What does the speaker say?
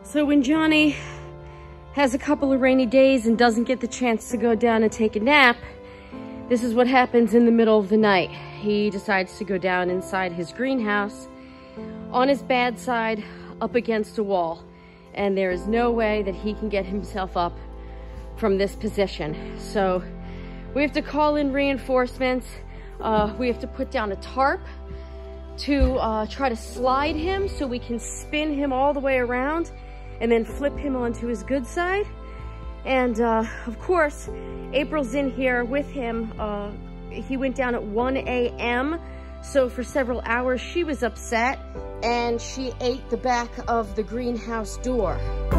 So when Johnny has a couple of rainy days and doesn't get the chance to go down and take a nap, this is what happens in the middle of the night. He decides to go down inside his greenhouse on his bad side up against a wall. And there is no way that he can get himself up from this position. So we have to call in reinforcements. We have to put down a tarp to try to slide him so we can spin him all the way around and then flip him onto his good side. And of course, April's in here with him. He went down at 1 a.m. So for several hours, she was upset and she ate the back of the greenhouse door.